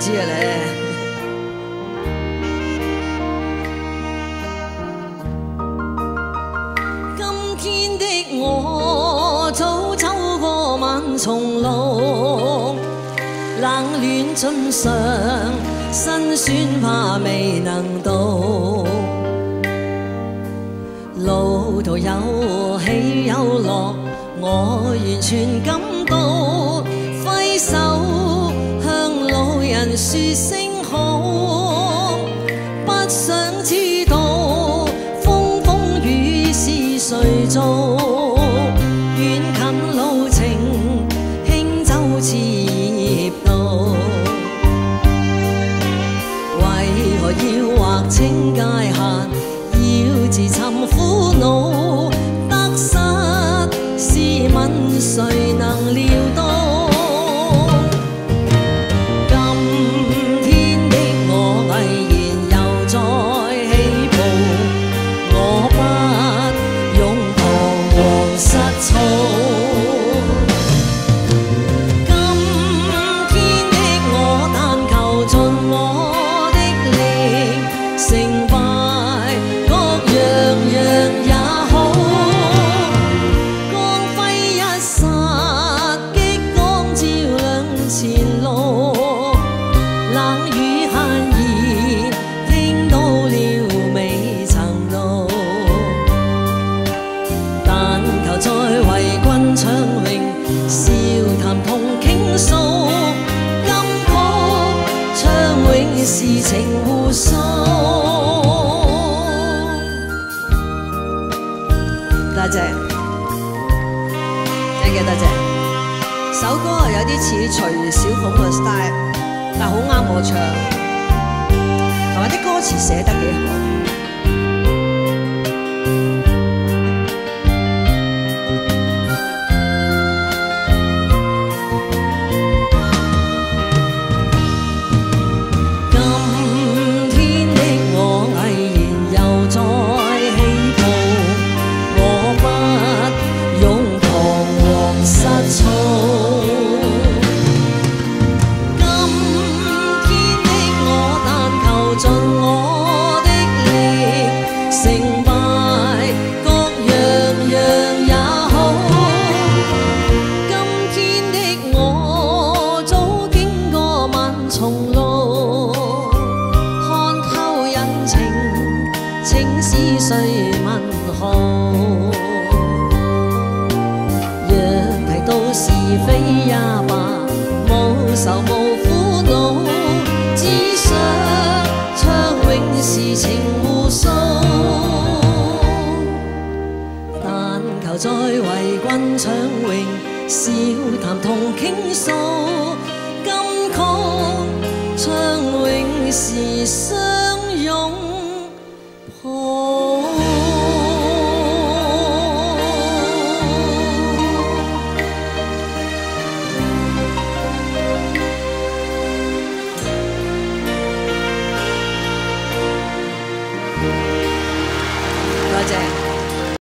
知啊咧。今天的我早走過萬重路，冷暖盡嘗，辛酸怕未能渡。路途有起有落，我完全感到。揮手向路人說聲好，不想知道風風雨是誰做。遠近路程輕舟接到，為何要劃清界限？要自尋苦惱，得失試問誰能料到？今天的我毅然又再起步，我不用彷徨失措。今天的我但求盡我的力，成敗各樣也好，光輝一剎，激光照亮前路。冷雨閒言，聽到了未曾到，但求再為君暢泳，笑談同傾訴。金曲唱永是情互訴。多謝，真嘅多謝。首歌有啲似徐小鳳嘅 style， 但好啱我唱，同埋啲歌詞寫得幾好。今天的我毅然又再起步，我不用彷徨失措。盡我的力，成敗各樣也好。今天的我早經過萬重路，看透人情，情是誰問號？若提到是非也罷，無愁無苦惱，只想永是情互訴，但求再為君暢泳，笑談同傾訴。金曲唱永是相